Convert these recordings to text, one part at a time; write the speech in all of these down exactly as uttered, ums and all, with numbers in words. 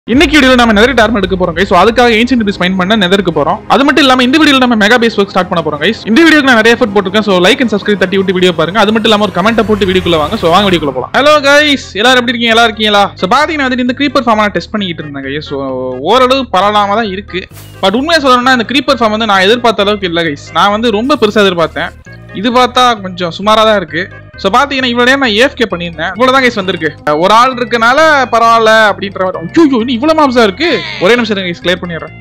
இன்னைக்கு வீடியோல நம்ம நெதரைட் ஆர்மர் எடுக்க போறோம் கைஸ். சோ அதுக்காக ஏன்ஷியன்ட் பீஸ் ஃபைண்ட் பண்ண நெதருக்கு போறோம். அது மட்டும் இல்லாம இந்த வீடியோல நம்ம மெகா பேஸ் வர்க் ஸ்டார்ட் பண்ண போறோம் கைஸ். இந்த வீடியோக்கு நான் நிறைய எஃபர்ட் போட்டுருக்கேன். சோ லைக் அண்ட் சப்ஸ்கிரைப் தட்டி விட்டு வீடியோ பாருங்க. அது மட்டும் இல்லாம ஒரு கமெண்ட் போட்டு வீடியோக்குள்ள வாங்க. சோ வாங்க வீடியோக்குள்ள போலாம். ஹலோ கைஸ், எல்லாரும் எப்படி இருக்கீங்க? எல்லாரும் இருக்கீங்களா? சோ பாத்தீங்கன்னா வந்து இந்த கிரீப்பர் ஃபார்ம் நான் டெஸ்ட் பண்ணிட்டு இருந்தேன் கைஸ். சோ ஓரளவு பரவாயில்லாம தான் இருக்கு. பட் உண்மையா சொல்லணும்னா இந்த கிரீப்பர் ஃபார்ம் வந்து நான் எதிர்பார்த்த அளவுக்கு இல்ல கைஸ். நான் வந்து ரொம்ப பெருசா எதிர்பார்த்தேன். இது பார்த்தா கொஞ்சம் சுமாரா தான் இருக்கு. சோ பாத்தீங்கன்னா இவ்வளவு நேரம் நான் ஏஎஃப்கே பண்ணியிருந்தேன். இவ்வளவுதான் கைஸ் வந்திருக்கு. ஒரு ஆள் இருக்கனால பரவாயில்ல அப்படின்ற மாதிரி. இவ்வளவு மாப்ஸா இருக்கு. ஒரே நிமிஷம் கைஸ் கிளியர் பண்ணிடுறேன்.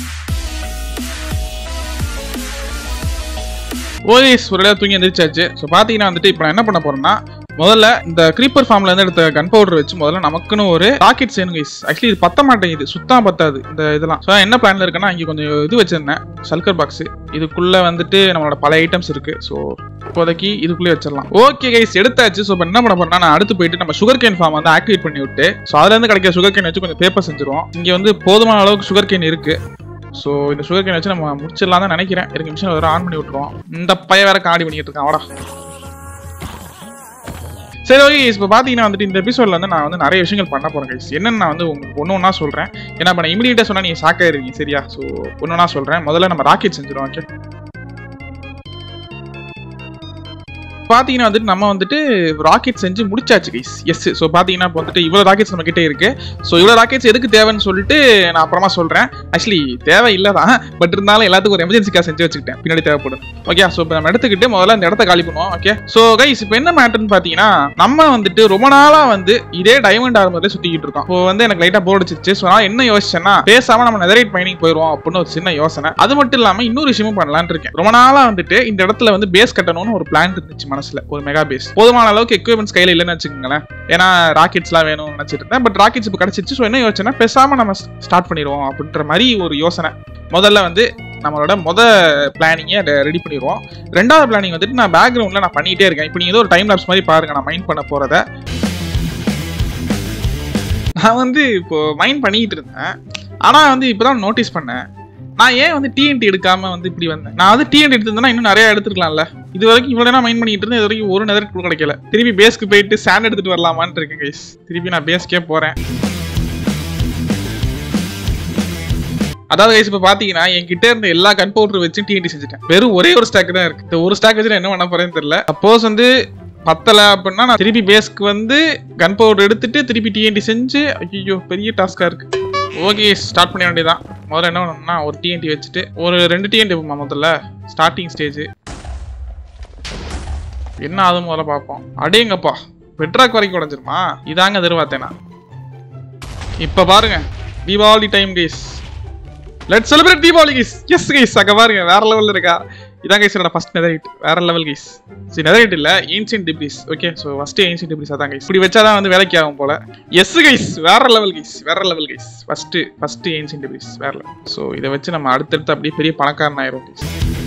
ஓஎஸ் ஒரு இடம் தூங்கி எந்திரிச்சாச்சு. ஸோ பார்த்தீங்கன்னா வந்துட்டு இப்போ நான் என்ன பண்ண போறேன்னா, முதல்ல இந்த கிரீப்பர் ஃபார்ம்ல இருந்து எடுத்த கன் பவுடர் வச்சு முதல்ல நமக்குன்னு ஒரு ராக்கெட் செய்யணும் கைஸ். ஆக்சுவலி இது பத்த மாட்டேங்குது, சுத்தம் பத்தாது இந்த இதெல்லாம். ஸோ என்ன பிளான்ல இருக்குன்னா, இங்கே கொஞ்சம் இது வச்சிருந்தேன் சல்கர் பாக்ஸ். இதுக்குள்ள வந்துட்டு நம்மளோட பல ஐட்டம்ஸ் இருக்கு. ஸோ இப்போதைக்கு இதுக்குள்ளே வச்சிடலாம். ஓகே கைஸ், எடுத்தாச்சு. ஸோ இப்போ என்ன பண்ண போறேன்னா, நான் அடுத்து போயிட்டு நம்ம சுகர் கேன் ஃபார்ம் வந்து ஆக்டிவேட் பண்ணி விட்டு, ஸோ அதுல இருந்து கிடைக்கிற சுகர் கேன் வச்சு கொஞ்சம் பேப்பர் செஞ்சிருவோம். இங்கே வந்து போதுமான அளவுக்கு சுகர் கேன் இருக்கு. ஸோ இந்த சுகர் கேன் வச்சு நம்ம முடிச்சிடலாம் தான் நினைக்கிறேன். இருக்கு மிஷின் வேற ஆன் பண்ணி விட்டுருவோம். இந்த பைய வேற காடி பண்ணிட்டு இருக்கான். வாடா. சரி ஓகே, இப்போ பார்த்தீங்கன்னா வந்துட்டு இந்த எபிசோட்ல வந்து நான் வந்து நிறைய விஷயங்கள் பண்ண போறேன் கைஸ். என்னன்னு நான் வந்து உங்களுக்கு ஒன்று ஒன்றா சொல்றேன். ஏன்னா இப்போ நான் இமீடியட்டா சொன்னா நீங்க ஷாக் ஆயிருவீங்க. சரியா? ஸோ ஒன்று ஒன்றா சொல்றேன். முதல்ல நம்ம ராக்கெட் செஞ்சிடும். ஓகே, பாத்தீங்கன்னா வந்துட்டு நம்ம வந்துட்டு ராக்கெட் செஞ்சு முடிச்சாச்சு கைஸ். எஸ். ஸோ பாத்தீங்கன்னா இப்போ வந்துட்டு இவ்வளவு ராக்கெட்ஸ் நம்ம கிட்டே இருக்கு. ஸோ இவ்வளவு ராக்கெட்ஸ் எதுக்கு தேவைன்னு சொல்லிட்டு நான் அப்புறமா சொல்றேன். ஆக்சுவலி தேவை இல்லை தான், பட் இருந்தாலும் எல்லாத்துக்கும் ஒரு எமர்ஜென்சிக்காக செஞ்சு வச்சுக்கிட்டேன், பின்னாடி தேவைப்படும். ஓகே, ஸோ இப்போ நம்ம எடுத்துக்கிட்டு முதல்ல இந்த இடத்த காலி பண்ணுவோம். ஓகே, ஸோ கைஸ் இப்போ என்ன மேட்டர்னு பாத்தீங்கன்னா, நம்ம வந்துட்டு ரொம்ப நாளா வந்து இதே டைமண்ட் ஆர்மர்ல சுத்திக்கிட்டு இருக்கோம். இப்போ வந்து எனக்கு லைட்டா போர் அடிச்சிருச்சு. ஸோ நான் என்ன யோசிச்சேன்னா, பேசாம நம்ம நெதரைட் மைனிங் போயிடுவோம் அப்படின்னு ஒரு சின்ன யோசனை. அது மட்டும் இல்லாம இன்னொரு விஷயமும் பண்ணலான்னு இருக்கேன். ரொம்ப நாளா வந்துட்டு இந்த இடத்துல வந்து பேஸ் கட்டணும்னு ஒரு பிளான் இருந்துச்சு மனசுல, ஒரு மெகா பேஸ். போதுமான அளவுக்கு எக்யூப்மெண்ட்ஸ் கையில இல்லைன்னு வச்சுக்கோங்களேன். ஏன்னா ராக்கெட்ஸ்லாம் வேணும்னு நினைச்சிட்டு இருந்தேன். பட் ராக்கெட்ஸ் இப்போ கிடைச்சிச்சு. ஸோ என்ன யோசனை, பேசாம நம்ம ஸ்டார்ட் பண்ணிடுவோம் அப்படின்ற மாதிரி ஒரு யோசனை. முதல்ல வந்து நம்மளோட முத பிளானிங்கை ரெடி பண்ணிடுவோம். ரெண்டாவது பிளானிங் வந்துட்டு நான் பேக்ரவுண்ட்ல நான் பண்ணிட்டே இருக்கேன். இப்போ நீங்க ஏதோ ஒரு டைம் லாப்ஸ் மாதிரி பாருங்க, நான் மைண்ட் பண்ண போறத. நான் வந்து இப்போ மைண்ட் பண்ணிட்டு இருந்தேன். ஆனா வந்து இப்பதான் நோட்டீஸ் பண்ணேன், நான் ஏன் வந்து டிஎன்டி எடுக்காம வந்து இப்படி வந்தேன். நான் வந்து டிஎன்டி எடுத்திருந்தேன்னா இன்னும் நிறைய எடுத்துக்கலாம்ல. இது வரைக்கும் இவ்வளவு நேரம் மைண்ட் பண்ணிட்டு இருந்தேன். இது வரைக்கும் ஒரு நெதரைட் கூட கிடைக்கல. திருப்பி பேஸ்க்கு போயிட்டு சாண்ட் எடுத்துட்டு வரலாமான்னு இருக்கேன் கைஸ். திருப்பி நான் பேஸ்க்கே போறேன். அதாவது கைஸ் இப்போ பாத்தீங்கன்னா என்கிட்ட இருந்த எல்லா கன் பவுடர் வச்சு டிஎன்டி செஞ்சுட்டேன். வெறும் ஒரே ஒரு ஸ்டாக் தான் இருக்கு. இந்த ஒரு ஸ்டாக் வச்சு என்ன பண்ண போறேன்னு தெரியல. சப்போஸ் வந்து பத்தல அப்படின்னா நான் திருப்பி பேஸ்க்கு வந்து கன் பவுடர் எடுத்துட்டு திருப்பி டிஎன்டி செஞ்சு, ஐயோ பெரிய டாஸ்கா இருக்கு. ஓகே, ஸ்டார்ட் பண்ண வேண்டியதான். முதல்ல என்ன பண்ணணும்னா, ஒரு டிஎன்டி வச்சுட்டு ஒரு ரெண்டு டிஎன்டி போமா. முதல்ல ஸ்டார்டிங் ஸ்டேஜ் என்ன ஆகுது முதல்ல பார்ப்போம். அடேங்கப்பா, பெட்ராக் வரைக்கும் உடஞ்சிருமா? இதாங்க எதிர்பார்த்தேனா. இப்ப பாருங்க, Deepavali time guys. Let's celebrate Deepavali guys. Yes guys, அங்க பாருங்க வேற லெவல்ல இருக்கா. இதான் கைஸ் என்னோட ஃபர்ஸ்ட் நெதரைட். வேற லெவல் கைஸ். சரி, நெதரைட் இல்ல, ancient debris. Okay, so first ancient debris அதான் கைஸ். இப்படி வச்சாதான் வந்து வேலைக்கு ஆகும் போல. எஸ் கைஸ், வேற லெவல் கைஸ், வேற level guys. First first ancient debris வேற லெவல். சோ இதை வச்சு நம்ம அடுத்தடுத்து அப்படியே பெரிய பணக்காரன் ஆயிரும் கைஸ்.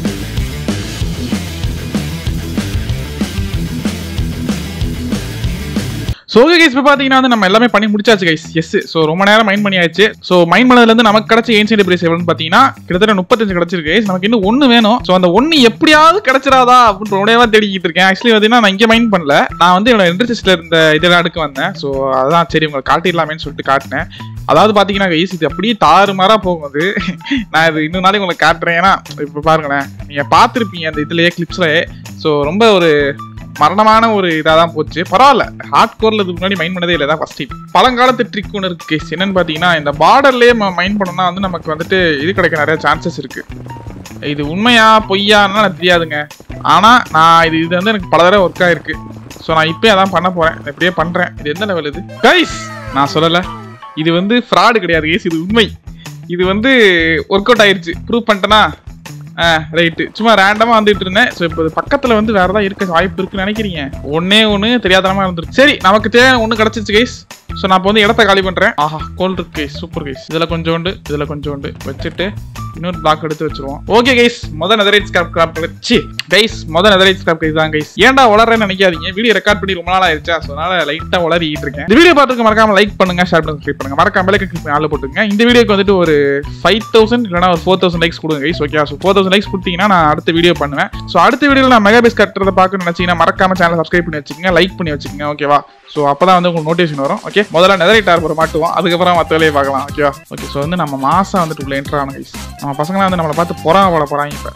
ஸோ ஓகே கைஸ், இப்போ பார்த்தீங்கன்னா வந்து நம்ம எல்லாமே பண்ணி முடிச்சாச்சு கைஸ். எஸ். ஸோ ரொம்ப நேரம் மைண்ட் பண்ணியாச்சு. ஸோ மைண்ட் பண்ணதுலேருந்து நமக்கு கிடைச்ச ஏன்ஷியன்ட் டிப்ரிஸ் எவ்வளோன்னு பார்த்தீங்கன்னா கிட்டத்தட்ட முப்பத்தஞ்சு கிடைச்சிருக்கு. நமக்கு இன்னும் ஒன்று வேணும். ஸோ அந்த ஒன்று எப்படியாவது கிடைச்சிடாதா அப்படின்னு ரொம்ப தேடிக்கிட்டு இருக்கேன். ஆக்சுவலி பார்த்தீங்கன்னா நான் இங்கே மைண்ட் பண்ணல, நான் வந்து என்னோட இன்ட்ரெஸ்ட்ல இருந்த இதெல்லாம் எடுக்க வந்தேன். ஸோ அதான் சரி உங்களை காட்டிடலாமேன்னு சொல்லிட்டு காட்டினேன். அதாவது பார்த்தீங்கன்னா கைஸ், இது அப்படியே தாறுமாறா போகுது. நான் இது இன்னொரு நாளைக்கு உங்களுக்கு காட்டுறேன். ஏன்னா இப்போ பாருங்களேன், நீங்கள் பார்த்துருப்பீங்க அந்த இதுலேயே கிளிப்ஸ்லேயே. ஸோ ரொம்ப ஒரு மரணமான ஒரு இதாக தான் போச்சு. பரவாயில்ல, ஹார்ட் கோர்ல இதுக்கு முன்னாடி மைண்ட் பண்ணதே இல்லை, தான் ஃபர்ஸ்ட் டைம். பழங்காலத்து ட்ரிக் ஒன்று இருக்கு கேஸ். என்னன்னு பார்த்தீங்கன்னா, இந்த பார்டர்லேயே மைண்ட் பண்ணோம்னா வந்து நமக்கு வந்துட்டு இது கிடைக்க நிறைய சான்சஸ் இருக்கு. இது உண்மையா பொய்யான்னு எனக்கு தெரியாதுங்க. ஆனால் நான் இது இது வந்து எனக்கு பல தடவை ஒர்க் ஆயிருக்கு. ஸோ நான் இப்போயே அதான் பண்ண போறேன். இப்படியே பண்றேன். இது எந்த லெவல் இது கைஸ்? நான் சொல்லலை, இது வந்து ஃப்ராடு கிடையாது கைஸ், இது உண்மை. இது வந்து ஒர்க் அவுட் ஆயிருச்சு, ப்ரூவ் பண்ணிட்டேனா? ஆ ரைட்டு, சும்மா ரேண்டமா வந்துட்டு இருந்தேன். ஸோ இப்போ பக்கத்துல வந்து வேற ஏதாவது இருக்க வாய்ப்பு இருக்குன்னு நினைக்கிறீங்க? ஒன்னே ஒன்று தெரியாதனமா இருந்துருக்கு. சரி, நமக்கு தேவை ஒன்று கிடைச்சிச்சு கைஸ். ஸோ நான் இப்போ வந்து இடத்த காலி பண்றேன். ஆஹா, கோல்டு இருக்கு கைஸ், சூப்பர் கைஸ். இதுல கொஞ்சோண்டு இதுல கொஞ்சோண்டு வச்சுட்டு இன்னொரு பிளாக் எடுத்து வச்சிருவோம். ஓகே கைஸ், முதல் நெதரைட் ஸ்கிராப் கிராப் வச்சு கைஸ் முதல் நெதரைட் ஸ்கிராப் இதுதான் கைஸ். ஏன்டா வளர்றேன்னு நினைக்காதீங்க, வீடியோ ரெக்கார்ட் பண்ணி ரொம்ப நாள் ஆயிருச்சா, ஸோ அதனால லைட்டா வளரிட்டு இருக்கேன். இந்த வீடியோ பார்த்துக்க மறக்காம லைக் பண்ணுங்க, ஷேர் பண்ணுங்க, சப்ஸ்கிரைப் பண்ணுங்க, மறக்காம பெல் ஐகான் கிளிக் பண்ணி ஆல் போட்டுங்க. இந்த வீடியோக்கு வந்துட்டு ஒரு ஃபைவ் தௌசண்ட் இல்லைனா ஒரு ஃபோர் தௌசண்ட் லைக்ஸ் கொடுங்க guys. Okay, so four thousand likes கொடுத்தீங்கன்னா நான் அடுத்த வீடியோ பண்ணுவேன். ஸோ அடுத்த வீடியோவில் நான் மெகா பேஸ் கட்டுறதை பார்க்கணும்னு நினைச்சீங்கன்னா மறக்காம சேனல் சப்ஸ்கிரைப் பண்ணி வச்சுக்கோங்க, லைக் பண்ணி வச்சுக்கோங்க. ஓகேவா? ஸோ அப்பதான் வந்து உங்களுக்கு நோட்டிஃபிகேஷன் வரும். ஓகே, முதல்ல நெதரைட் ஆர்பர் மாட்டுவோம், அதுக்கப்புறம் மற்ற வேலையை பார்க்கலாம். ஓகேவா? ஓகே, ஸோ வந்து நம்ம மாசம் வந்துட்டு உள்ள என்ட்ரு ஆகணும் கைஸ். நம்ம பசங்களாம் வந்து நம்மளை பார்த்து பொறாம போட போறாங்க. இப்போ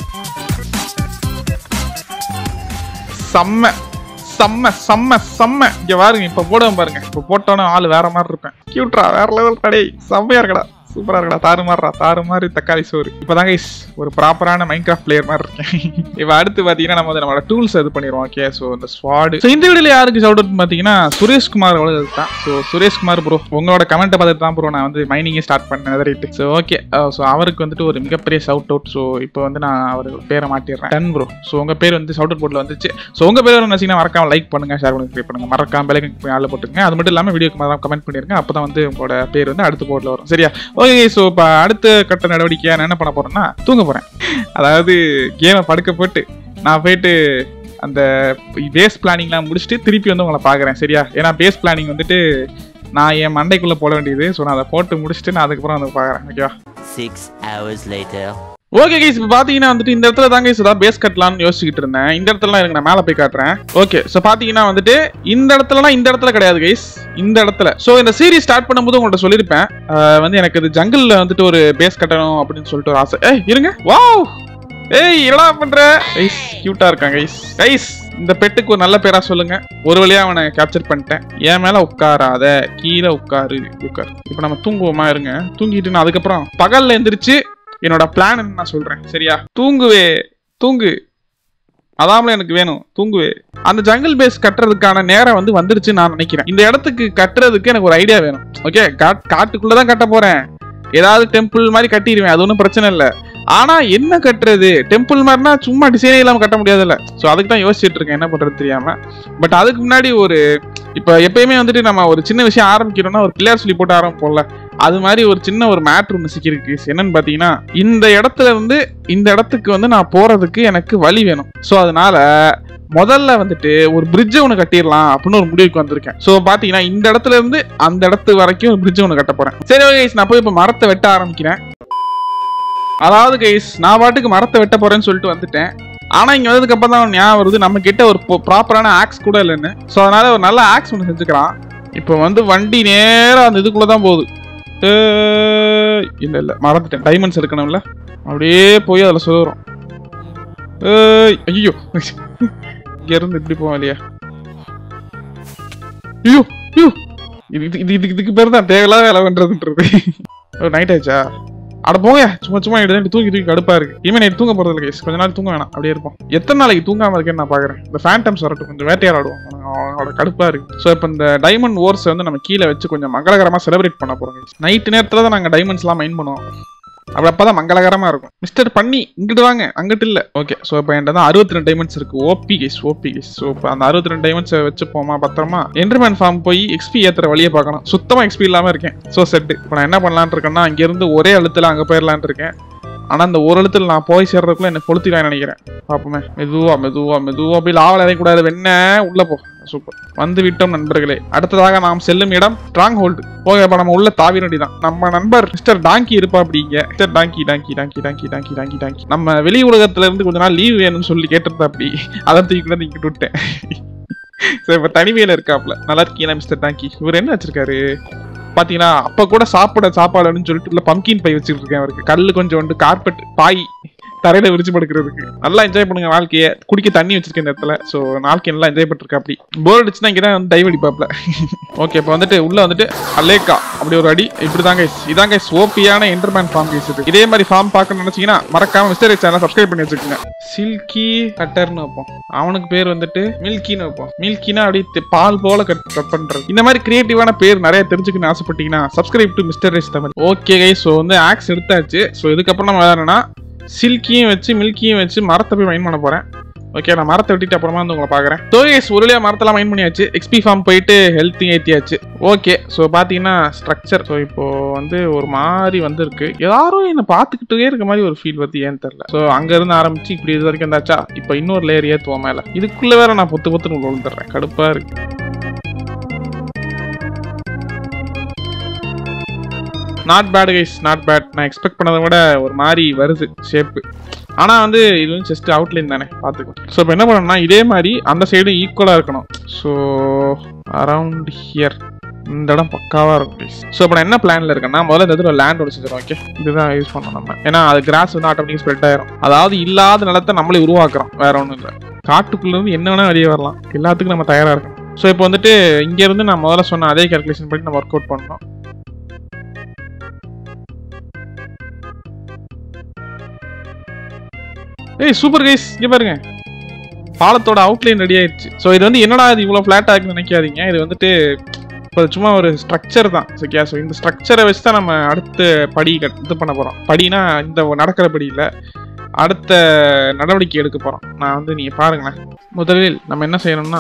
செம்ம செம்ம செம்ம செம்ம இங்க பாருங்க, இப்ப போடுவோம் பாருங்க. இப்ப போட்டோன்னு ஆள் வேற மாதிரி இருப்பேன். கியூட்ரா, வேற லெவல் கடை, செம்மையா இருக்கடா, சூப்பரா இருக்கடா, தாறு மாறுறா, தாறு மாதிரி தக்காளி சோறு. இப்பதான் கைஸ் ஒரு ப்ராப்பரான மைன்கிராஃப்ட் பிளேயர் மாதிரி இருக்கேன். இப்ப அடுத்து பாத்தீங்கன்னா நம்ம வந்து நம்மளோட டூல்ஸ் இது பண்ணிடுவோம். ஓகே, ஸோ இந்த ஸ்வாடு. ஸோ இந்த வீடியோல யாருக்கு ஷவுட் அவுட் பாத்தீங்கன்னா சுரேஷ்குமார் தான். ஸோ சுரேஷ்குமார் ப்ரோ, உங்களோட கமெண்ட்டை பார்த்துட்டு தான் ப்ரோ நான் வந்து மைனிங்கே ஸ்டார்ட் பண்ணேன் ரைட்டு. ஸோ ஓகே, ஸோ அவருக்கு வந்துட்டு ஒரு மிகப்பெரிய ஷவுட் அவுட். ஸோ இப்போ வந்து நான் அவர் பேரை மாட்டிடுறேன், டன் ப்ரோ. ஸோ உங்க பேர் வந்து ஷவுட் அவுட் போர்ட்ல வந்துச்சு. ஸோ உங்க பேர் நினைச்சீங்கன்னா மறக்காம லைக் பண்ணுங்க, ஷேர் பண்ணுங்க, சப்ஸ்கிரைப் பண்ணுங்க, மறக்காம பெல் ஐகான் ஆல்ல போட்டுங்க. அது மட்டும் இல்லாம வீடியோக்கு மறக்காம கமெண்ட் பண்ணிருங்க, அப்பதான் வந்து உங்களோட பேர் வந்து அடுத்த போர்ட்ல வரும். சரியா? ஓகே, ஸோ இப்போ அடுத்த கட்ட நடவடிக்கையா நான் என்ன பண்ண போறேன்னா தூங்க போறேன். அதாவது கேமை படுக்க போட்டு நான் போயிட்டு அந்த பேஸ் பிளானிங்லாம் முடிச்சுட்டு திருப்பி வந்து உங்களை பாக்குறேன். சரியா? ஏன்னா பேஸ் பிளானிங் வந்துட்டு நான் என் மண்டைக்குள்ள போட வேண்டியது. ஸோ நான் அதை போட்டு முடிச்சுட்டு நான் அதுக்கப்புறம் வந்து பாக்குறேன். ஓகேவா? Six hours later. Okay guys, இப்போ பாத்தீங்கன்னா வந்துட்டு இந்த இடத்துல தாங்க ஏதாவது பேஸ் கட்டலாம்னு யோசிச்சுட்டு இருந்தேன். இந்த இடத்துல எனக்கு நான் மேலே போய் காட்டுறேன். ஓகே, ஸோ பாத்தீங்கன்னா வந்துட்டு இந்த இடத்துலனா இந்த இடத்துல கிடையாது கைஸ், இந்த இடத்துல. ஸோ இந்த சீரிஸ் ஸ்டார்ட் பண்ணும்போது உங்கள்ட்ட சொல்லியிருப்பேன் வந்து எனக்கு இது ஜங்கிள்ல வந்துட்டு ஒரு பேஸ் கட்டணும் அப்படின்னு சொல்லிட்டு ஒரு ஆசை. ஏய் இருங்க, வாவ், ஏய் என்னடா பண்ற கைஸ், கியூட்டா இருக்கான் கைஸ். கைஸ் இந்த பெட்டுக்கு ஒரு நல்ல பேரா சொல்லுங்க. ஒரு வழியா அவனை கேப்சர் பண்ணிட்டேன். என் மேல உட்காராத, கீழே உட்காரு, உட்காரு. இப்போ நம்ம தூங்குவோமா? இருங்க, தூங்கிட்டு நான் அதுக்கப்புறம் பகல்ல எந்திரிச்சு என்னோட பிளான் நான் சொல்றேன். சரியா? தூங்குவே, தூங்கு, அதாமல எனக்கு வேணும், தூங்குவே. அந்த ஜங்கிள் பேஸ் கட்டுறதுக்கான நேரம் வந்து வந்துருச்சு நான் நினைக்கிறேன். இந்த இடத்துக்கு கட்டுறதுக்கு எனக்கு ஒரு ஐடியா வேணும். ஓகே, காட்டுக்குள்ளதான் கட்ட போறேன். ஏதாவது டெம்பிள் மாதிரி கட்டிடுவேன், அது ஒன்றும் பிரச்சனை இல்லை. ஆனா என்ன கட்டுறது? டெம்பிள் மாதிரினா சும்மா டிசைனே இல்லாம கட்ட முடியாதுல்ல. ஸோ அதுக்கு தான் யோசிச்சுட்டு இருக்கேன் என்ன பண்றது தெரியாம. பட் அதுக்கு முன்னாடி ஒரு இப்போ எப்பயுமே வந்துட்டு நம்ம ஒரு சின்ன விஷயம் ஆரம்பிக்கிறோம்னா ஒரு பிள்ளையார் சொல்லி போட்டு ஆரம்பிப்போம்ல, அது மாதிரி ஒரு சின்ன ஒரு மேட்ரு ஒன்று சிக்கிருக்கு. என்னன்னு பாத்தீங்கன்னா இந்த இடத்துல இருந்து இந்த இடத்துக்கு வந்து நான் போறதுக்கு எனக்கு வழி வேணும். ஸோ அதனால முதல்ல வந்துட்டு ஒரு பிரிட்ஜ் ஒன்று கட்டிடலாம் அப்படின்னு ஒரு முடிவுக்கு வந்திருக்கேன். ஸோ பாத்தீங்கன்னா இந்த இடத்துல இருந்து அந்த இடத்து வரைக்கும் ஒரு பிரிட்ஜ் ஒன்று கட்ட போறேன். சரி ஓகே, நான் போய் இப்போ மரத்தை வெட்ட ஆரம்பிக்கிறேன். அதாவது கைஸ் நான் பாட்டுக்கு மரத்தை வெட்ட போறேன்னு சொல்லிட்டு வந்துட்டேன். ஆனா இங்க வந்ததுக்கு அப்புறம் தான் ஞாபகம் வருது நம்ம கிட்ட ஒரு ப்ராப்பரான ஆக்ஸ் கூட இல்லைன்னு. ஸோ அதனால ஒரு நல்ல ஆக்ஸ் ஒன்று செஞ்சுக்கலாம். இப்போ வந்து வண்டி நேரா அந்த இதுக்குள்ளதான் போகுது. இல்ல இல்ல மறந்துட்டேன், டைமண்ட்ஸ் எடுக்கணும்ல. அப்படியே போய் அதுல சொல்றோம். ஐயோ இங்க இருந்து இப்படி போவோம் இல்லையா? ஐயோ ஐயோ இது இது இதுக்கு பேர் தான் தேவையில்லாத வேலை பண்றதுன்றது. நைட் ஆயிடுச்சா? அட போங்க, சும்மா சும்மா எடுத்து தூக்கி தூக்கி கடுப்பா இருக்கு. இனிமே நைட் தூங்க போறது இல்லை கைஸ், கொஞ்ச நாள் தூங்க வேணாம், அப்படியே இருப்போம். எத்தனை நாளைக்கு தூங்காம இருக்கேன்னு நான் பாக்குறேன். இந்த ஃபேண்டம்ஸ் வரட்டும், கொஞ்சம் வேட்டையாடுவோம், அவனோட கடுப்பா இருக்கு. ஸோ இப்போ இந்த டைமண்ட் ஓர்ஸ் வந்து நம்ம கீழே வச்சு கொஞ்சம் மங்களகரமா செலிப்ரேட் பண்ண போறோம் கைஸ். நைட்டு நேரத்துல தான் நாங்கள் டைமண்ட்ஸ் எல்லாம் மைன் பண்ணுவோம். அப்படி அப்பதான் மங்களகரமா இருக்கும். மிஸ்டர் பண்ணி இங்கிட்டு வாங்க, அங்கிட்டு இல்ல. ஓகே, ஸோ இப்போ என்கிட்ட தான் அறுபத்தி ரெண்டு டைமண்ட்ஸ் இருக்கு. OP guys, OP guys. So இப்போ அந்த அறுபத்தி ரெண்டு டைமண்ட்ஸ் வச்சு போமா பத்திரமா என்டர்மேன் ஃபார்ம் போய் எக்ஸ்பி ஏத்துற வழியை பார்க்கணும். சுத்தமா எக்ஸ்பி இல்லாம இருக்கேன். ஸோ செட்டு இப்போ நான் என்ன பண்ணலான்னு இருக்கேன்னா இங்க இருந்து ஒரே அழுத்துல அங்க போயிடலான் இருக்கேன். ஆனா அந்த ஒரு இடத்துல நான் போய் சேர்றதுக்குள்ள என்ன கொளுத்திடான்னு நினைக்கிறேன். பாப்போமே, மெதுவா மெதுவா மெதுவா போய் லாவல் இறங்க கூடாது. வெண்ண உள்ள போ. சூப்பர், வந்து விட்டோம் நண்பர்களே. அடுத்ததாக நாம் செல்லும் இடம் ஸ்ட்ராங் ஹோல்டு. போக இப்ப நம்ம உள்ள தாவி தான் நம்ம நண்பர் மிஸ்டர் டாங்கி இருப்பா. அப்படிங்க மிஸ்டர் டாங்கி டாங்கி டாங்கி டாங்கி டாங்கி டாங்கி டாங்கி நம்ம வெளி உலகத்துல இருந்து கொஞ்ச நாள் லீவ் வேணும்னு சொல்லி கேட்டிருந்தா. அப்படி அதை தூக்கிட்டு இங்கிட்டு விட்டேன். சரி, இப்ப தனிமையில இருக்காப்ல. நல்லா இருக்கீங்களா மிஸ்டர் டாங்கி? இவர் என்ன வச்சிருக்காரு பாத்தீங்கன்னா, அப்ப கூட சாப்பிட சாப்பாடுன்னு சொல்லிட்டு உள்ள பம்கின் பை வச்சுட்டு இருக்கேன். அவருக்கு கல்லு கொஞ்சம் கார்பெட் பாய் தரையில விரிச்சு படுக்கிறதுக்கு. நல்லா என்ஜாய் பண்ணுங்க வாழ்க்கையை. குடிக்க தண்ணி வச்சிருக்கேன் இந்த இடத்துல. ஸோ நாளைக்கு நல்லா என்ஜாய் பண்ணிருக்கேன். அப்படி போர் அடிச்சுன்னா இங்கதான் வந்து டைவ் அடிப்பாப்ல. ஓகே, இப்போ வந்துட்டு உள்ள வந்துட்டு அலேக்கா அப்படி ஒரு அடி. இப்படிதாங்க இதாங்க ஓபியான என்டர்மேன் ஃபார்ம் கேஸ். இதே மாதிரி ஃபார்ம் பார்க்கணும்னு நினைச்சீங்கன்னா மறக்காம மிஸ்டர் சேனல் சப்ஸ்கிரைப் பண்ணி வச்சுக்கோங்க. சில்கி கட்டர்னு வைப்போம், அவனுக்கு பேர் வந்துட்டு மில்கின்னு வைப்போம். மில்கினா அப்படி பால் போல கட் கட் பண்றது. இந்த மாதிரி கிரியேட்டிவான பேர் நிறைய தெரிஞ்சுக்கணும்னு ஆசைப்பட்டீங்கன்னா subscribe to mister race Tamil. Okay guys, so வந்து ஆக்ஸ் எடுத்தாச்சு. ஸோ இதுக்கப்புறம் நம்ம என்னன்னா சில்கியும் வச்சு மில்கியும் வச்சு மரத்தை போய் மைன் பண்ண போறேன். ஓகே, நான் மரத்தை வெட்டிட்டு அப்புறமா வந்து உங்களை பார்க்குறேன். ஸோ கைஸ் ஒரு வழியாக மரத்தெல்லாம் மைண்ட் பண்ணியாச்சு. எக்ஸ்பி ஃபார்ம் போயிட்டு ஹெல்த்தி ஏற்றியாச்சு. ஓகே, ஸோ பார்த்தீங்கன்னா ஸ்ட்ரக்சர். ஸோ இப்போ வந்து ஒரு மாதிரி வந்து இருக்கு. யாரும் என்னை பார்த்துக்கிட்டே இருக்க மாதிரி ஒரு ஃபீல் வந்து ஏன்னு தெரியல. ஸோ அங்கேருந்து ஆரம்பிச்சு இப்படி இது வரைக்கும் இருந்தாச்சா, இப்போ இன்னொரு லேயர் ஏற்றுவோம் மேலே. இதுக்குள்ளே வேற நான் பொத்து பொத்துன்னு விழுந்துடுறேன். கடுப்பாக இருக்கு. Not bad guys, not bad. நான் எக்ஸ்பெக்ட் பண்ணதை விட ஒரு மாதிரி வருது ஷேப்பு. ஆனால் வந்து இது வந்து ஜஸ்ட் அவுட்லைன் தானே, பார்த்துக்கலாம். ஸோ இப்போ என்ன பண்ணணும்னா இதே மாதிரி அந்த சைடும் ஈக்குவலாக இருக்கணும். ஸோ அரவுண்ட் ஹியர் இந்த இடம் பக்காவாக இருக்கும் கைஸ். ஸோ இப்போ நான் என்ன பிளானில் இருக்கேன்னா முதல்ல இந்த இடத்துல லேண்ட் ஒன்று செஞ்சிடும். ஓகே, இதுதான் யூஸ் பண்ணணும் நம்ம. ஏன்னா அது கிராஸ் வந்து ஆட்டோமேட்டிக் ஸ்ப்ரெட் ஆயிரும். அதாவது இல்லாத நிலத்தை நம்மளே உருவாக்குறோம், வேற ஒன்றும் இல்லை. காட்டுக்குள்ளேருந்து என்ன வேணால் வெளியே வரலாம், எல்லாத்துக்கும் நம்ம தயாராக இருக்கணும். ஸோ இப்போ வந்துட்டு இங்கேருந்து நான் முதல்ல சொன்ன அதே கால்குலேஷன் பண்ணி நம்ம ஒர்க் அவுட் பண்ணணும். ஏய் சூப்பர் கைஸ், இங்கே பாருங்க பாலத்தோட அவுட்லைன் ரெடி ஆயிடுச்சு. ஸோ இது வந்து என்னடா இது இவ்வளோ ஃப்ளாட் ஆகுன்னு நினைக்காதீங்க. இது வந்துட்டு இப்போ சும்மா ஒரு ஸ்ட்ரக்சர் தான். ஓகே, ஸோ இந்த ஸ்ட்ரக்சரை வச்சு தான் நம்ம அடுத்த படி கட் இது பண்ண போகிறோம். படினா இந்த நடக்கிற படியில் அடுத்த நடவடிக்கை எடுக்க போகிறோம். நான் வந்து நீங்கள் பாருங்களேன், முதலில் நம்ம என்ன செய்யணும்னா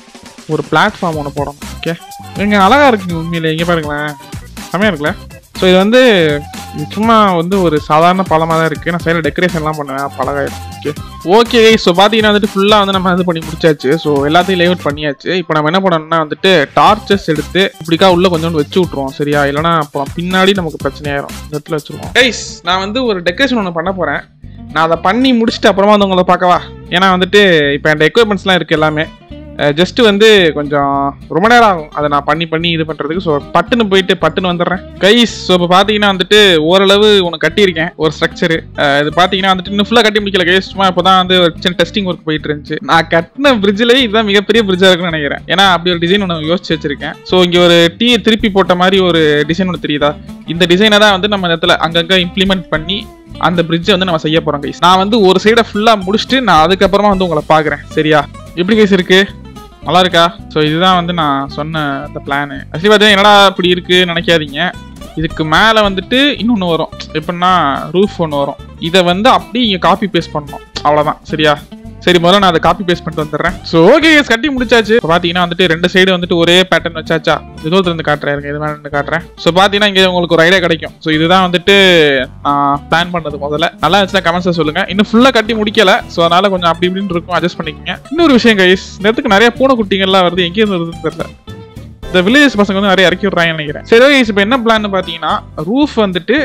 ஒரு பிளாட்ஃபார்ம் ஒன்று போடணும். ஓகே, இங்கே அழகாக இருக்குங்க உண்மையிலே. இங்கே பாருங்களேன், செம்மையாக இருக்குல்ல. ஸோ இது வந்து சும்மா வந்து ஒரு சாதாரண பழமாக தான் இருக்குது. நான் சைடில் டெக்கரேஷன்லாம் பண்ணுவேன், பழகாயிடும். ஓகே ஓகே ஸோ பார்த்தீங்கன்னா வந்துட்டு ஃபுல்லாக வந்து நம்ம இது பண்ணி முடிச்சாச்சு. ஸோ எல்லாத்தையும் லேஅவுட் பண்ணியாச்சு. இப்போ நம்ம என்ன பண்ணணும்னா வந்துட்டு டார்ச்சஸ் எடுத்து இப்படிக்கா உள்ள கொஞ்சோண்டு வச்சு விட்ருவோம், சரியா? இல்லைனா அப்புறம் பின்னாடி நமக்கு பிரச்சனையாயிரும். இந்த இடத்துல வச்சுருவோம். கைஸ், நான் வந்து ஒரு டெக்கரேஷன் ஒன்று பண்ண போகிறேன். நான் அதை பண்ணி முடிச்சுட்டு அப்புறமா வந்து உங்களை பார்க்கவா? ஏன்னா வந்துட்டு இப்போ என் எக்யூப்மெண்ட்ஸ்லாம் இருக்குது எல்லாமே. ஜஸ்ட் வந்து கொஞ்சம் ரொம்ப நேரம் ஆகும் அதை நான் பண்ணி பண்ணி இது பண்ணுறதுக்கு. ஸோ பட்டுன்னு போயிட்டு பட்டுன்னு வந்துடுறேன் கைஸ். ஸோ இப்போ பார்த்தீங்கன்னா வந்துட்டு ஓரளவு ஒன்று கட்டியிருக்கேன் ஒரு ஸ்ட்ரக்சரு. இது பார்த்தீங்கன்னா வந்துட்டு இன்னும் ஃபுல்லாக கட்டி முடிக்கல கைஸ். சும்மா இப்போ தான் வந்து ஒரு சின்ன டெஸ்டிங் ஒர்க் போயிட்டு இருந்துச்சு. நான் கட்டின பிரிட்ஜிலே இதுதான் மிகப்பெரிய பிரிட்ஜாக இருக்குன்னு நினைக்கிறேன். ஏன்னா அப்படி ஒரு டிசைன் ஒன்று யோசிச்சு வச்சிருக்கேன். ஸோ இங்கே ஒரு டீ திருப்பி போட்ட மாதிரி ஒரு டிசைன் ஒன்று தெரியுதா? இந்த டிசைனை தான் வந்து நம்ம இடத்துல அங்கங்கே இம்ப்ளிமெண்ட் பண்ணி அந்த பிரிட்ஜை வந்து நம்ம செய்ய போகிறோம் கைஸ். நான் வந்து ஒரு சைடை ஃபுல்லாக முடிச்சுட்டு நான் அதுக்கப்புறமா வந்து உங்களை பார்க்குறேன், சரியா? எப்படி கைஸ் இருக்கு? நல்லா இருக்கா? ஸோ இதுதான் வந்து நான் சொன்ன அந்த பிளானு. ஆக்சுவலி பார்த்தீங்கன்னா என்னடா இப்படி இருக்குன்னு நினைக்காதீங்க. இதுக்கு மேலே வந்துட்டு இன்னொன்று வரும். எப்படின்னா ரூஃப் ஒன்று வரும். இதை வந்து அப்படியே இங்கே காப்பி பேஸ்ட் பண்ணணும், அவ்வளோதான், சரியா? சரி, முதல்ல நான் அதை காப்பி பேஸ்ட் பண்ணிட்டு வந்துடுறேன். ஸோ ஓகே கேஸ், கட்டி முடிச்சாச்சு. இப்போ பார்த்தீங்கன்னா வந்துட்டு ரெண்டு சைடு வந்துட்டு ஒரே பேட்டர்ன் வச்சாச்சா? இதுல இருந்து காட்டுறேன், இது மேலே இருந்து காட்டுறேன். ஸோ பார்த்தீங்கன்னா இங்கே உங்களுக்கு ஒரு ஐடியா கிடைக்கும். ஸோ இதுதான் வந்துட்டு நான் பிளான் பண்ணது. முதல்ல நல்லா இருந்துச்சுன்னா கமெண்ட்ஸை சொல்லுங்க. இன்னும் ஃபுல்லாக கட்டி முடிக்கல, ஸோ அதனால கொஞ்சம் அப்படி இப்படின்னு இருக்கும், அட்ஜஸ்ட் பண்ணிக்கோங்க. இன்னொரு விஷயம் கைஸ், இந்த இடத்துக்கு நிறைய பூனை குட்டிங்கள்லாம் வருது. எங்கேயிருந்து வருதுன்னு தெரியல. இந்த வில்லேஜஸ் பசங்க வந்து நிறைய இறக்கி விட்றாங்கன்னு நினைக்கிறேன். சரி ஓகே, இப்போ என்ன பிளான் பார்த்தீங்கன்னா ரூஃப் வந்துட்டு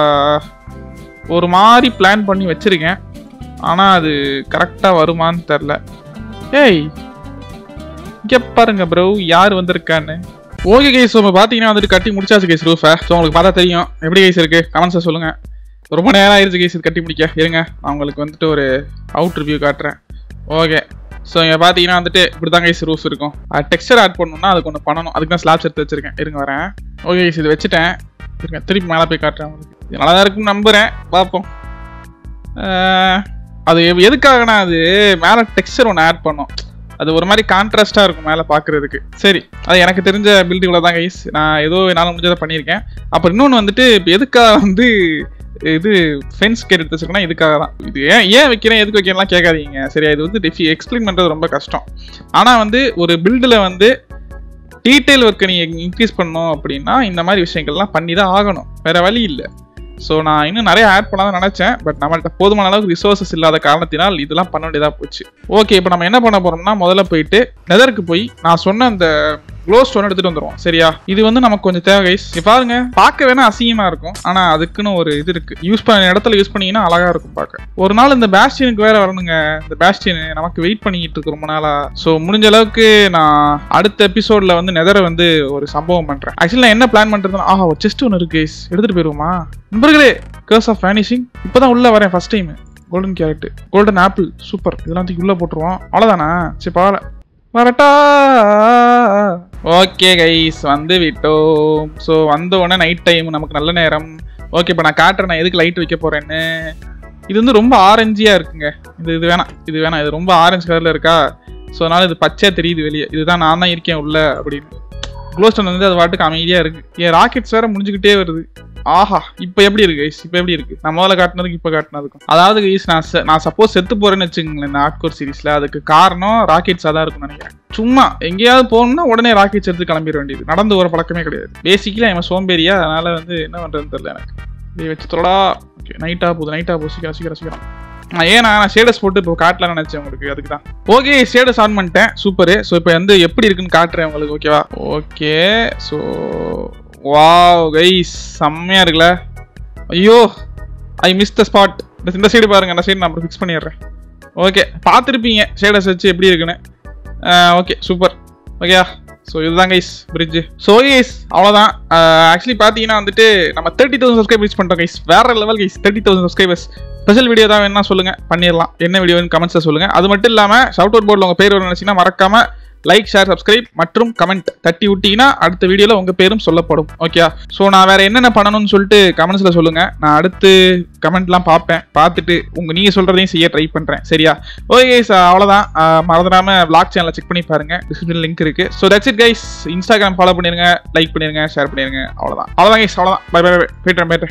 ஒரு மாதிரி பிளான் பண்ணி வச்சிருக்கேன். ஆனால் அது கரெக்டாக வருமானு தெரில. ஏய் இங்கே பாருங்க ப்ரோ, யார் வந்திருக்கான்னு. ஓகே கைஸ், இப்போ பார்த்தீங்கன்னா வந்துட்டு கட்டி முடிச்சாச்சு கைஸ் ரூஃபை. ஸோ உங்களுக்கு பார்த்தா தெரியும் எப்படி கைஸ் இருக்குது. கமெண்ட்ஸை சொல்லுங்கள். ரொம்ப நேரம் ஆயிடுச்சு கைஸ் இது கட்டி முடிக்க. இருங்க, நான் உங்களுக்கு வந்துட்டு ஒரு அவுட் ரிவ்யூ காட்டுறேன். ஓகே, ஸோ இங்கே பார்த்தீங்கன்னா வந்துட்டு இப்படி தான் கைஸ் ரூஃப் இருக்கும். அது டெக்ஸ்சர் ஆட் பண்ணணும்னா அதுக்கு ஒன்று பண்ணணும். அதுக்கு தான் ஸ்லாப்ஸ் எடுத்து வச்சிருக்கேன். இருங்க வரேன். ஓகே கைஸ், இது வச்சுட்டேன். இருங்க, திருப்பி மேலே போய் காட்டுறேன் உங்களுக்கு. இது நல்லா தான் இருக்குன்னு நம்புகிறேன், பார்ப்போம். அது எதுக்காகனா அது மேலே டெக்ஸ்சர் ஒன்று ஆட் பண்ணோம். அது ஒரு மாதிரி கான்ட்ராஸ்டாக இருக்கும் மேலே பார்க்குறதுக்கு. சரி, அது எனக்கு தெரிஞ்ச பில்டு இவ்வளோ தான் கைஸ். நான் ஏதோ என்னால் முடிஞ்சதை பண்ணியிருக்கேன். அப்புறம் இன்னொன்று வந்துட்டு இப்போ எதுக்காக வந்து இது ஃபென்ஸ் கேட் எடுத்து வச்சுருக்கேன்னா இதுக்காக தான். இது ஏன் ஏன் வைக்கிறேன் எதுக்கு வைக்கிறேன்லாம் கேட்காதீங்க, சரியா? இது வந்து டெஃபி எக்ஸ்பிளைன் பண்ணுறது ரொம்ப கஷ்டம். ஆனால் வந்து ஒரு பில்டில் வந்து டீட்டெயில் ஒர்க்கை நீங்கள் இன்க்ரீஸ் பண்ணணும் அப்படின்னா இந்த மாதிரி விஷயங்கள்லாம் பண்ணி தான் ஆகணும், வேறு வழி இல்லை. ஸோ நான் இன்னும் நிறைய ஆட் பண்ணாதான் நினச்சேன். பட் நம்மள்கிட்ட போதுமான அளவுக்கு ரிசோர்ஸஸ் இல்லாத காரணத்தினால் இதெல்லாம் பண்ண வேண்டியதாக போச்சு. ஓகே, இப்போ நம்ம என்ன பண்ண போகிறோம்னா முதல்ல போயிட்டு நெதருக்கு போய் நான் சொன்ன அந்த க்ளோ ஸ்டோன் எடுத்துகிட்டு வந்துடுவோம், சரியா? இது வந்து நமக்கு கொஞ்சம் தேவை கைஸ். பாருங்க, பார்க்க வேணா அசிங்கமாக இருக்கும், ஆனால் அதுக்குன்னு ஒரு இது இருக்குது. யூஸ் பண்ண இடத்துல யூஸ் பண்ணிங்கன்னா அழகாக இருக்கும் பார்க்க. ஒரு நாள் இந்த பேஸ்டியனுக்கு வேறு வரணுங்க. இந்த பேஸ்டியன் நமக்கு வெயிட் பண்ணிக்கிட்டு இருக்கு ரொம்ப நாளாக. ஸோ முடிஞ்ச அளவுக்கு நான் அடுத்த எபிசோடில் வந்து நெதரை வந்து ஒரு சம்பவம் பண்ணுறேன். ஆக்சுவலி நான் என்ன பிளான் பண்ணுறதுன்னா, ஆஹா ஒரு செஸ்ட் ஒன்று இருக்கு கைஸ், எடுத்துகிட்டு போயிடுவோமா நண்பர்களே? கர்ஸ் ஆஃப் வேனிஷிங் இப்போ தான் உள்ளே வரேன் first time. Golden carrot, golden apple, super. இதெல்லாம் தூக்கி உள்ளே போட்டுருவோம், அவ்வளோதானா? சரி பரவாயில்ல, வரட்டா. ஓகே கைஸ், வந்து விட்டோம். ஸோ வந்த உடனே நைட் டைம், நமக்கு நல்ல நேரம். ஓகே, இப்போ நான் காட்டுறேன் நான் எதுக்கு லைட் வைக்க போகிறேன்னு. இது வந்து ரொம்ப ஆரஞ்சியாக இருக்குங்க. இது இது வேணாம், இது வேணாம். இது ரொம்ப ஆரஞ்சு கலரில் இருக்கா? ஸோ அதனால இது பச்சையாக தெரியுது வெளியே. இதுதான் நான் தான் இருக்கேன் உள்ள அப்படின்னு. க்ளோஸ்டன் வந்து அது வாட்டுக்கு அமைதியாக இருக்குது. என் ராக்கெட்ஸ் வேறு முடிஞ்சுக்கிட்டே வருது. ஆஹா இப்போ எப்படி இருக்கு கைஸ் இப்போ எப்படி இருக்கு நான் முதல்ல காட்டினதுக்கு இப்போ காட்டினதுக்கும் அதாவது கைஸ் நான் நான் சப்போஸ் செத்து போறேன்னு வச்சுக்கோங்களேன் இந்த ஹார்ட்கோர் சீரிஸ்ல அதுக்கு காரணம் ராக்கெட்ஸா தான் இருக்கும்னு நினைக்கிறேன் சும்மா எங்கேயாவது போகணும்னா உடனே ராக்கெட்ஸ் எடுத்து கிளம்பிட வேண்டியது நடந்து ஒரு பழக்கமே கிடையாது பேசிக்கலி அவன் சோம்பேறியா அதனால வந்து என்ன பண்றதுன்னு தெரியல எனக்கு இதை வச்சு தொடா ஓகே நைட்டா போகுது நைட்டா போகுது சீக்கிரம் சீக்கிரம் சீக்கிரம் நான் ஏன்னா நான் ஷேடஸ் போட்டு இப்போ காட்டலாம்னு நினைச்சேன் உங்களுக்கு அதுக்கு தான் ஓகே ஷேடஸ் ஆன் பண்ணிட்டேன் சூப்பரு ஸோ இப்போ வந்து எப்படி இருக்குன்னு காட்டுறேன் உங்களுக்கு ஓகேவா ஓகே ஸோ வாவ் கைஸ் செம்மையா இருக்குல்ல ஐயோ ஐ மிஸ் த ஸ்பாட் இந்த சைடு பாருங்க அந்த சைடு நான் ஃபிக்ஸ் பண்ணிடுறேன் ஓகே பார்த்துருப்பீங்க ஷேடஸ் வச்சு எப்படி இருக்குன்னு ஓகே சூப்பர் ஓகேயா ஸோ இதுதான் கைஸ் பிரிட்ஜ் ஸோ கைஸ் அவ்வளோதான் ஆக்சுவலி பார்த்தீங்கன்னா வந்துட்டு நம்ம தேர்ட்டி தௌசண்ட் சப்ஸ்கிரைப் ரீச் பண்ணிட்டோம் கைஸ் வேற level guys thirty thousand subscribers special video தான் வேணா சொல்லுங்க பண்ணிடலாம் என்ன வீடியோன்னு கமெண்ட்ஸில் சொல்லுங்க அது மட்டும் இல்லாமல் ஷவுட் அவுட் போர்டில் உங்கள் பேர் வர நினச்சிங்கன்னா மறக்காம லைக் ஷேர் சப்ஸ்கிரைப் மற்றும் கமெண்ட் தட்டி விட்டீங்கன்னா அடுத்த வீடியோவில் உங்கள் பேரும் சொல்லப்படும் ஓகே ஸோ நான் வேற என்னென்ன பண்ணணும்னு சொல்லிட்டு கமெண்ட்ஸில் சொல்லுங்க நான் அடுத்து கமெண்ட்லாம் பார்ப்பேன் பார்த்துட்டு உங்கள் நீங்கள் சொல்கிறதையும் செய்ய ட்ரை பண்ணுறேன் சரியா ஓகே சார் அவ்வளோதான் மறந்துடாமல் vlog சேனலை செக் பண்ணி பாருங்க டிஸ்கிரிப்ஷன் லிங்க் இருக்கு so that's it guys Instagram follow பண்ணிருங்க லைக் பண்ணிருங்க ஷேர் பண்ணிருங்க அவ்வளோதான் அவ்வளோதான் கைஸ் அவ்வளோதான் பை பை போயிட்டேன் போயிட்டேன்